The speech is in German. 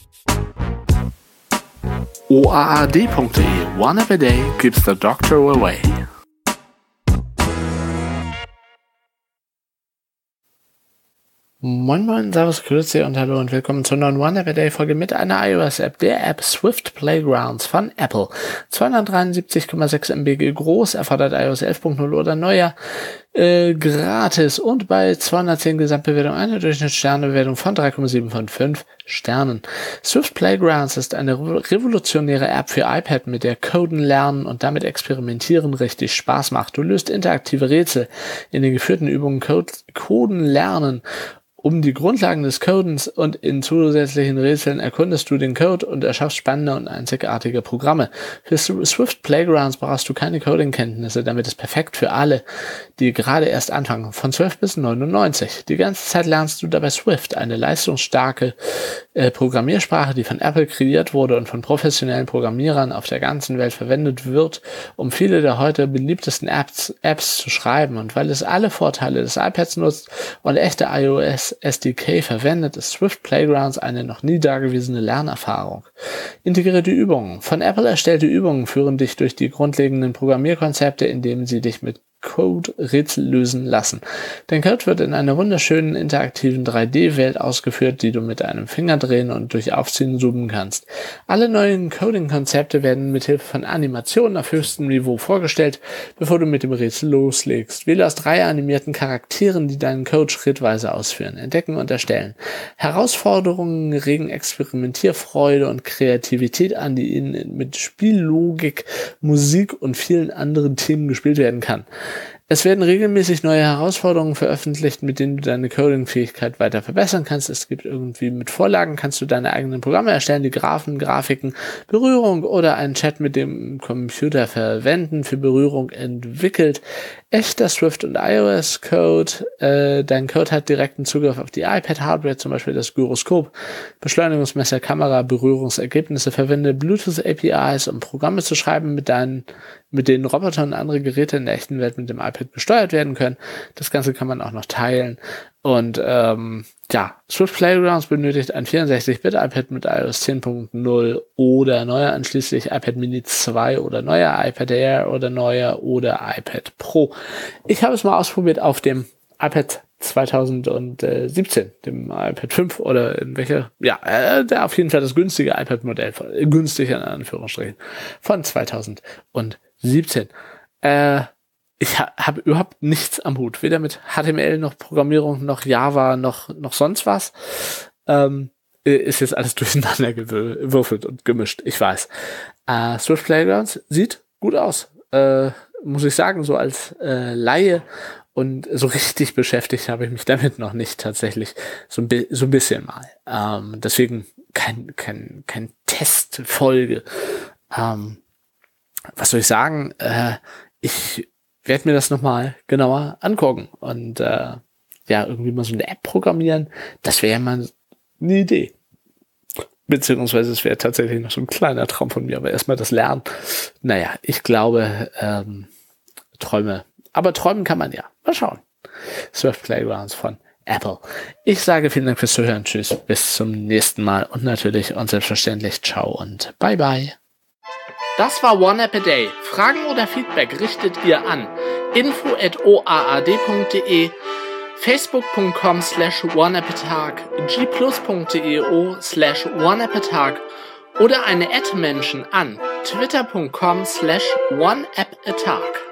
OAAD.de One App a Day keeps the doctor away. Moin Moin, Servus, Grüße und Hallo und willkommen zur neuen One App a Day Folge mit einer iOS-App, der App Swift Playgrounds von Apple. 273,6 MB groß, erfordert iOS 11.0 oder neuer, gratis und bei 210 Gesamtbewertung eine Durchschnittssternebewertung von 3,7 von 5 Sternen. Swift Playgrounds ist eine revolutionäre App für iPad, mit der Coden lernen und damit experimentieren richtig Spaß macht. Du löst interaktive Rätsel in den geführten Übungen Coden lernen. Um die Grundlagen des Codens und in zusätzlichen Rätseln erkundest du den Code und erschaffst spannende und einzigartige Programme. Für Swift Playgrounds brauchst du keine Coding-Kenntnisse, damit es perfekt für alle, die gerade erst anfangen, von 12 bis 99. Die ganze Zeit lernst du dabei Swift, eine leistungsstarke Programmiersprache, die von Apple kreiert wurde und von professionellen Programmierern auf der ganzen Welt verwendet wird, um viele der heute beliebtesten Apps zu schreiben. Und weil es alle Vorteile des iPads nutzt und echte iOS SDK verwendet, ist Swift Playgrounds eine noch nie dagewesene Lernerfahrung. Integrierte Übungen. Von Apple erstellte Übungen führen dich durch die grundlegenden Programmierkonzepte, indem sie dich mit Code-Rätsel lösen lassen. Dein Code wird in einer wunderschönen interaktiven 3D-Welt ausgeführt, die du mit einem Finger drehen und durch Aufziehen zoomen kannst. Alle neuen Coding-Konzepte werden mithilfe von Animationen auf höchstem Niveau vorgestellt, bevor du mit dem Rätsel loslegst. Wähle aus 3 animierten Charakteren, die deinen Code schrittweise ausführen, entdecken und erstellen. Herausforderungen regen Experimentierfreude und Kreativität an, die ihnen mit Spiellogik, Musik und vielen anderen Themen gespielt werden kann. Es werden regelmäßig neue Herausforderungen veröffentlicht, mit denen du deine Coding-Fähigkeit weiter verbessern kannst. Es gibt irgendwie mit Vorlagen, kannst du deine eigenen Programme erstellen, die Grafiken, Berührung oder einen Chat mit dem Computer verwenden, für Berührung entwickelt. Echter Swift- und iOS-Code. Dein Code hat direkten Zugriff auf die iPad-Hardware, zum Beispiel das Gyroskop, Beschleunigungsmesser, Kamera, Berührungsergebnisse. Verwende Bluetooth-APIs, um Programme zu schreiben, mit denen Roboter und andere Geräte in der echten Welt mit dem iPad gesteuert werden können. Das Ganze kann man auch noch teilen. Und Swift Playgrounds benötigt ein 64-Bit-iPad mit iOS 10.0 oder neuer, einschließlich iPad Mini 2 oder neuer, iPad Air oder neuer oder iPad Pro. Ich habe es mal ausprobiert auf dem iPad 2017, dem iPad 5 oder in welcher, der auf jeden Fall das günstige iPad-Modell, günstig in Anführungsstrichen, von 2017. Ich habe überhaupt nichts am Hut, weder mit HTML noch Programmierung noch Java noch sonst was. Ist jetzt alles durcheinander gewürfelt und gemischt, ich weiß. Swift Playgrounds sieht gut aus, muss ich sagen, so als Laie. Und so richtig beschäftigt habe ich mich damit noch nicht tatsächlich, so ein bisschen mal. Deswegen kein Testfolge. Was soll ich sagen? Ich werde mir das nochmal genauer angucken und irgendwie mal so eine App programmieren. Das wäre ja mal eine Idee. Beziehungsweise es wäre tatsächlich noch so ein kleiner Traum von mir, aber erstmal das Lernen. Naja, ich glaube, Träume. Aber träumen kann man ja. Mal schauen. Swift Playgrounds von Apple. Ich sage vielen Dank fürs Zuhören. Tschüss, bis zum nächsten Mal und natürlich und selbstverständlich ciao und bye bye. Das war One App a Day. Fragen oder Feedback richtet ihr an info@oaad.de, facebook.com/oneappatag, gplus.io/oneappatag oder eine @Menschen an twitter.com/oneappatag.